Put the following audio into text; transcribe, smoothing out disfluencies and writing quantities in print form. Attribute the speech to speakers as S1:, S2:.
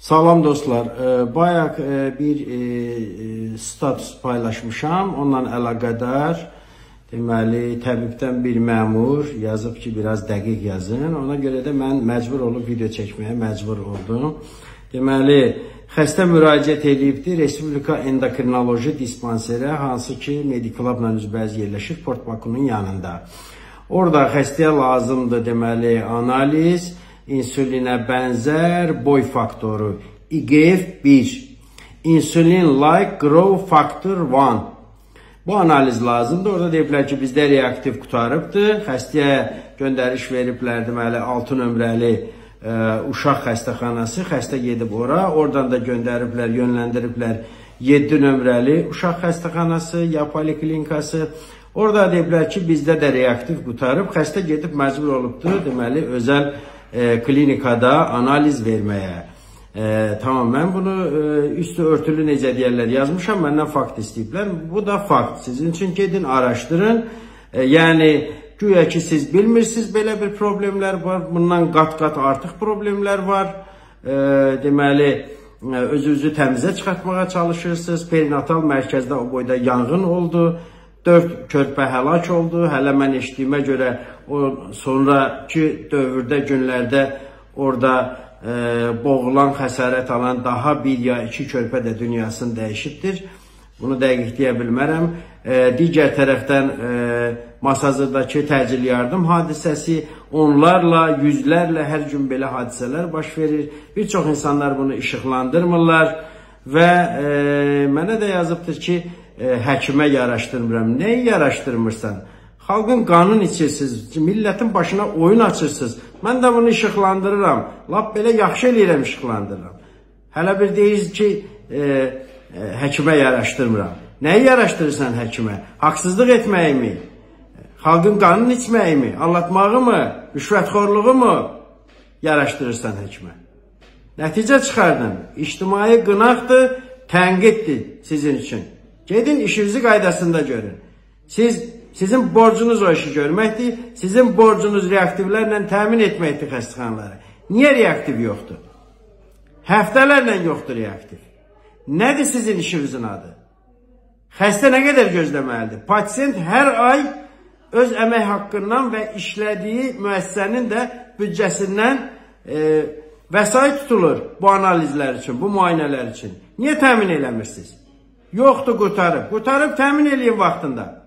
S1: Salam dostlar, bayaq bir status paylaşmışam, ondan əlaqədar deməli təbibdən bir məmur yazıb ki, biraz dəqiq yazın. Ona görə də mən məcbur olub video çəkməyə məcbur oldum. Deməli, xəstə müraciət edibdir Respublika Endokrinoloji Dispanserə, hansı ki, Mediclubla üzbəyiz yerləşir Port Bakunun yanında. Orada xəstəyə lazımdır deməli analiz, insulinə bənzər boy faktoru IGF-1, insulin-like growth factor 1. Bu analiz lazımdır. Orada deyiblər ki, bizdə reaktiv qutarıbdır. Xəstəyə göndəriş veriblər deməli 6 nömrəli uşaq xəstəxanası. Xəstə gedib ora. Oradan da göndəriblər, yönləndiriblər 7 nömrəli uşaq xəstəxanası ya poliklinikası. Orada deyiblər ki, bizdə də reaktiv qutarıb. Xəstə gedib məcbur olubdur deməli özəl klinikada analiz verməyə. Tamam, mən bunu üstü örtülü necə deyərlər yazmışam, məndən fakt istəyiblər. Bu da fakt. Sizin üçün gedin, araşdırın. Yəni, güya ki, siz bilmirsiniz, belə bir problemlər var. Bundan qat-qat artıq problemlər var. Deməli, özünüzü təmizə çıxartmağa çalışırsınız. Perinatal mərkəzdə o boyda yanğın oldu. 4 körpə həlak oldu. Hələ mən eşitdiyimə görə o sonraki dövrdə, günlərdə orada boğulan, xəsarət alan daha 1 ya 2 körpə də dünyasını dəyişibdir. Bunu dəqiq deyə bilmərəm. Digər tərəfdən Masazırdakı təcil yardım hadisəsi, onlarla, yüzlərlə hər gün belə hadisələr baş verir. Bir çox insanlar bunu işıqlandırmırlar və mənə də yazıbdır ki, həkimə yaraşdırmıram. Nəyi yaraşdırmırsan? Xalqın qanını içirsiniz, millətin başına oyun açırsınız. Mən də bunu işıqlandırıram. Lap belə yaxşı eləyirəm, işıqlandırıram. Hələ bir deyirsiniz ki, həkimə yaraşdırmıram. Nəyi yaraşdırırsan həkimə? Haqsızlıq etməyi mi? Xalqın qanını içməyi mi? Allatmağı mı? Rüşvətxorluğu mu yaraşdırırsan həkimə? Nəticə çıxardın. İctimai qınaqdır, tənqiddir sizin üçün. Gedin, işinizi qaydasında görün. Sizin borcunuz o işi görməkdir, sizin borcunuz reaktivlərlə təmin etməkdir xəstəxanaları. Niyə reaktiv yoxdur? Həftələrlə yoxdur reaktiv. Nədir sizin işinizin adı? Xəstə nə qədər gözləməlidir? Pasient hər ay öz əmək haqqından və işlədiyi müəssisənin də büdcəsindən vəsait tutulur bu analizlər üçün, bu müayinələr üçün. Niyə təmin eləmirsiniz? Yoxdur, qurtarıb. Qurtarıb təmin eləyin vaxtında.